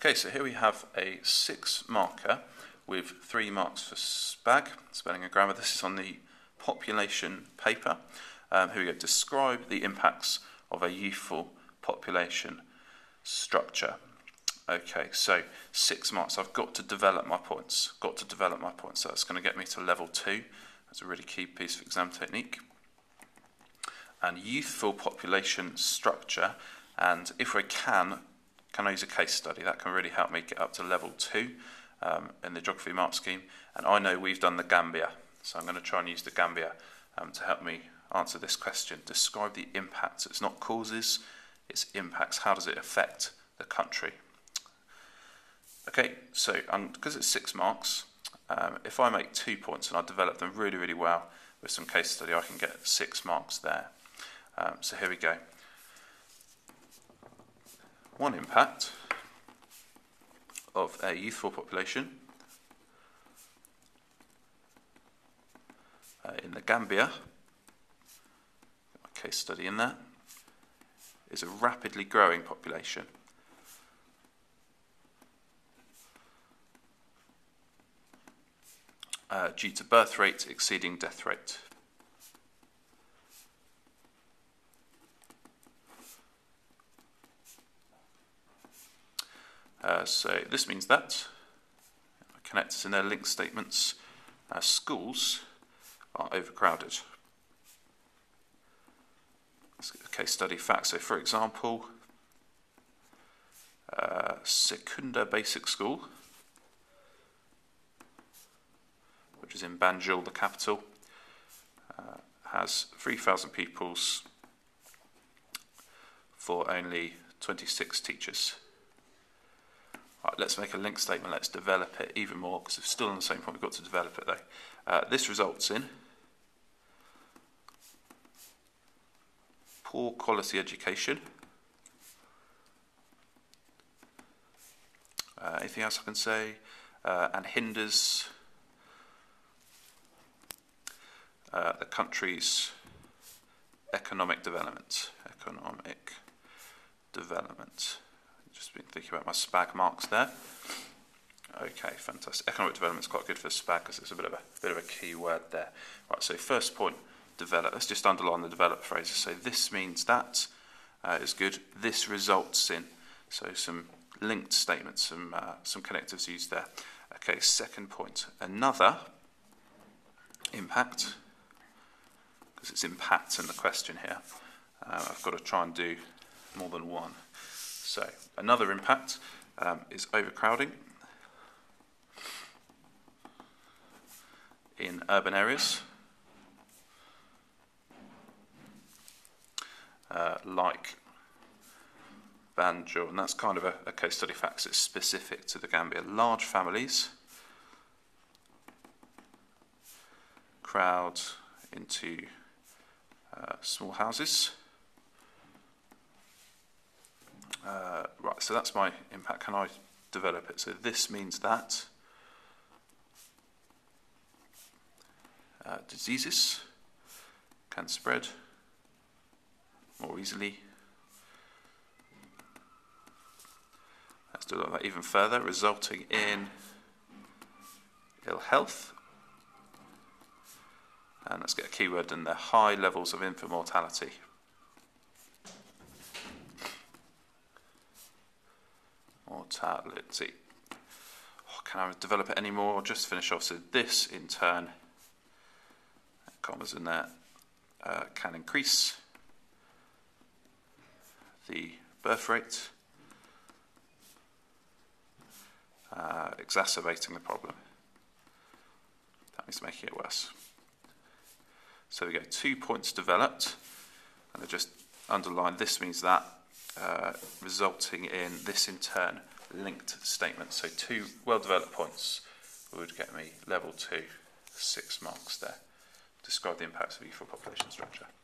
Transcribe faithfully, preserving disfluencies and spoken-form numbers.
Okay, so here we have a six marker with three marks for SPAG, spelling and grammar. This is on the population paper. Um, here we go. Describe the impacts of a youthful population structure. Okay, so six marks. I've got to develop my points. Got to develop my points. So that's going to get me to level two. That's a really key piece of exam technique. And youthful population structure. And if we can, can I use a case study? That can really help me get up to level two um, in the geography mark scheme. And I know we've done the Gambia, so I'm going to try and use the Gambia um, to help me answer this question. Describe the impacts. It's not causes, it's impacts. How does it affect the country? Okay, so um, because it's six marks, um, if I make two points and I develop them really, really well with some case study, I can get six marks there. Um, so here we go. One impact of a youthful population uh, in the Gambia, a case study in there, is a rapidly growing population. Uh, due to birth rate exceeding death rate. Uh, so this means that, connected in their link statements, uh, schools are overcrowded. Let's get a case study fact. So for example, uh, Secunda Basic School, which is in Banjul, the capital, uh, has three thousand pupils for only twenty-six teachers. Right, let's make a link statement, let's develop it even more, because it's still on the same point, we've got to develop it though. Uh, this results in poor quality education. Uh, anything else I can say? Uh, and hinders uh, the country's economic development. Economic development. Just been thinking about my SPAG marks there. Okay, fantastic. Economic development is quite good for SPAG because it's a bit of a bit of a key word there. Right, so first point, develop. Let's just underline the develop phrases. So this means that uh, is good. This results in. So some linked statements, some uh, some connectives used there. Okay, second point, another impact, because it's impact in the question here. Uh, I've got to try and do more than one. So another impact um, is overcrowding in urban areas, uh, like Banjul, and that's kind of a, a case study fact. It's specific to the Gambia. Large families crowd into uh, small houses. Uh, right, so that's my impact. Can I develop it? So this means that uh, diseases can spread more easily. Let's do that even further, resulting in ill health. And let's get a keyword in there, high levels of infant mortality. Mortality. Oh, can I develop it any more? Just finish off. So this, in turn, commas in there, uh, can increase the birth rate, uh, exacerbating the problem. That means making it worse. So we go two points developed, and I just underline this means that. Uh, resulting in this in turn linked statements. So two well-developed points would get me level two, six marks there. Describe the impacts of youthful population structure.